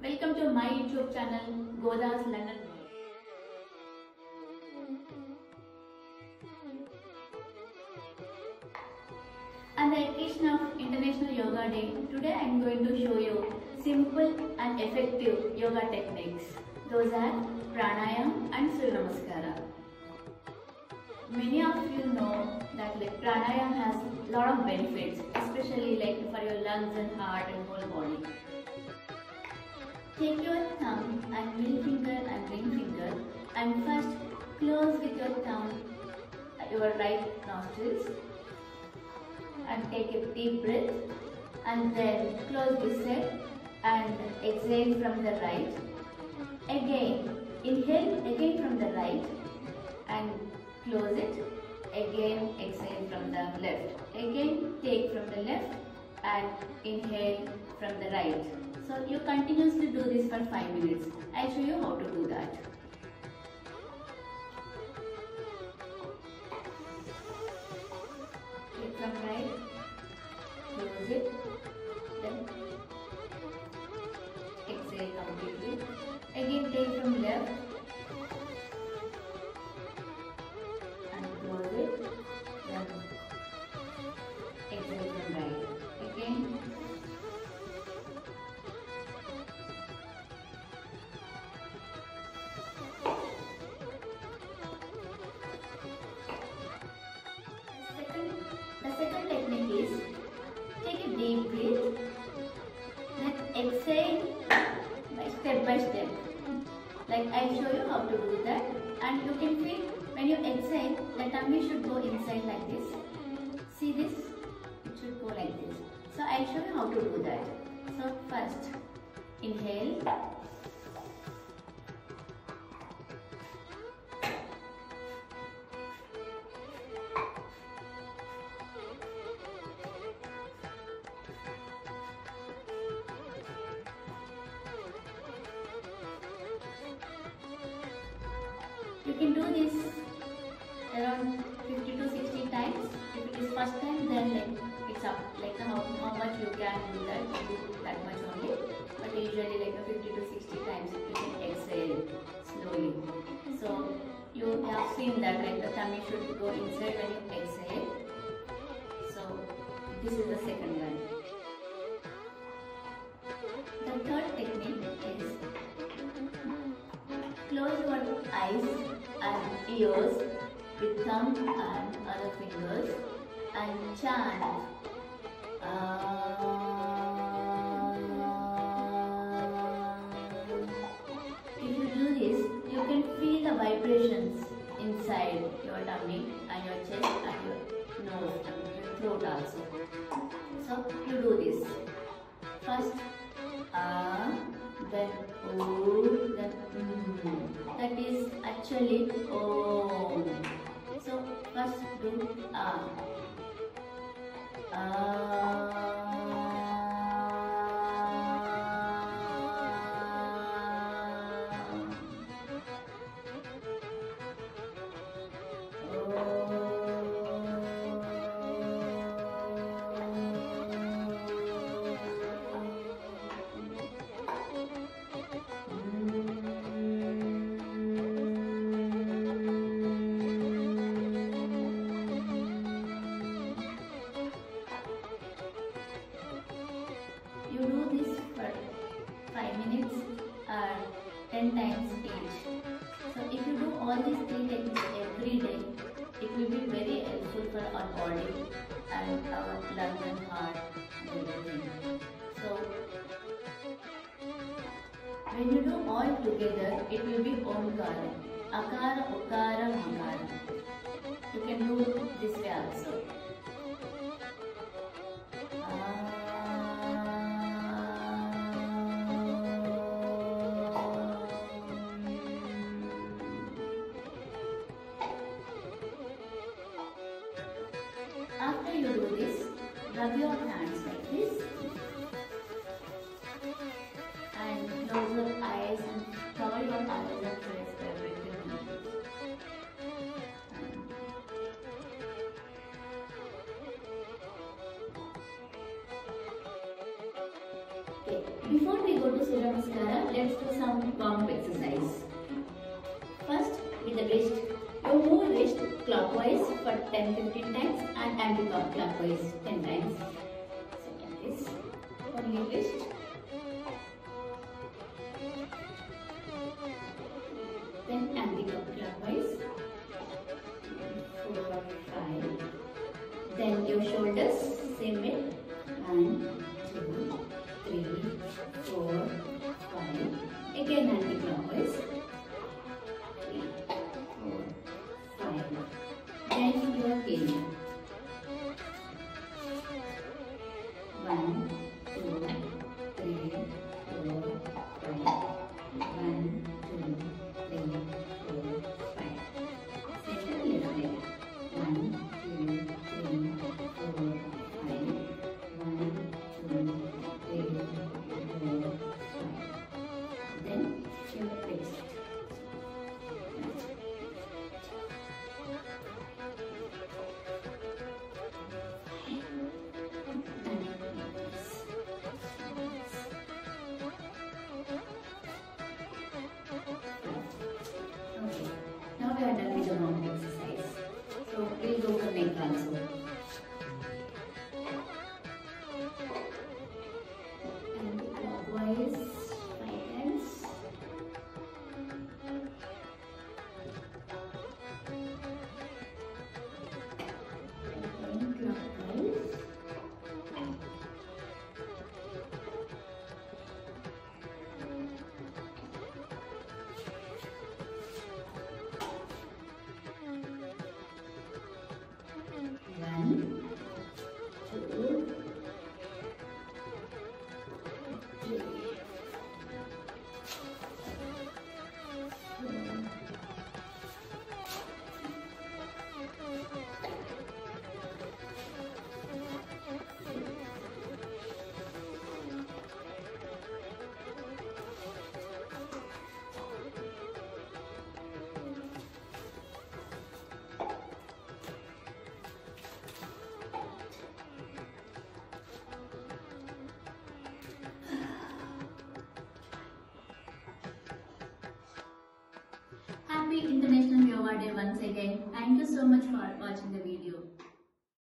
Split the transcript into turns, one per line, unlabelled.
Welcome to my YouTube channel, Goda's London. On the occasion of International Yoga Day, today I am going to show you simple and effective yoga techniques. Those are Pranayama and Surya Namaskara. Many of you know that Pranayama has a lot of benefits, especially for your lungs and heart and whole body. Take your thumb and middle finger and ring finger and first close with your thumb your right nostrils and take a deep breath and then close this head and exhale from the right. Again, inhale again from the right and close it. Again, exhale from the left. Again, take from the left and inhale from the right. So you continuously do this for 5 minutes. I'll show you how to do that. Take from right, close it, then exhale completely. Again take from left and close it, then exhale from right. Again. The second technique is take a deep breath, then exhale step by step. I'll show you how to do that, and you can feel when you exhale, the tummy should go inside like this. See this? It should go like this. So I'll show you how to do that. So first, inhale. You can do this around 50 to 60 times. If it is first time, then it's up. How much you can do that much only. But usually 50 to 60 times you can exhale slowly. So you have seen that the tummy should go inside when you exhale. So this is the second one. The third technique is close your eyes and ears with thumb and other fingers and chant If you do this, you can feel the vibrations inside your tummy and your chest and your nose and your throat also. So you do this. First then O, then That is actually Om. So first do You do this for 5 minutes or 10 times each. So if you do all these 3 techniques every day, it will be very helpful for our body and our lungs and heart and everything. So when you do all together, it will be Omkara. Akara, Ukara, Makara. You can do this way also. After you do this, rub your hands like this and close your eyes and cover your eyes and rest everything. Before we go to Surya Namaskara, let's do some warm-up exercise. First, with the wrist, you move wrist clockwise for 10-15 times and anti-clockwise 10 times. Second is only wrist. Then anti-clockwise. 4, 5. Then your shoulders, same way. 1, 2, 3, 4, 5. Again anti-clockwise. 3, 4, 5. Then your heel. 1, 2, 3, 4, 5. 1, 2, 3, 4, 5. Second left leg. 1, 2, 3, 4, 5. 1, 2, 3, 4, 5. Then your wrist. Okay, now we are done with the warm exercise. So we'll go for neck also. And clockwise 5 times. Again clockwise. One, two, three, 4, 5. Happy International Yoga Day once again. Thank you so much for watching the video.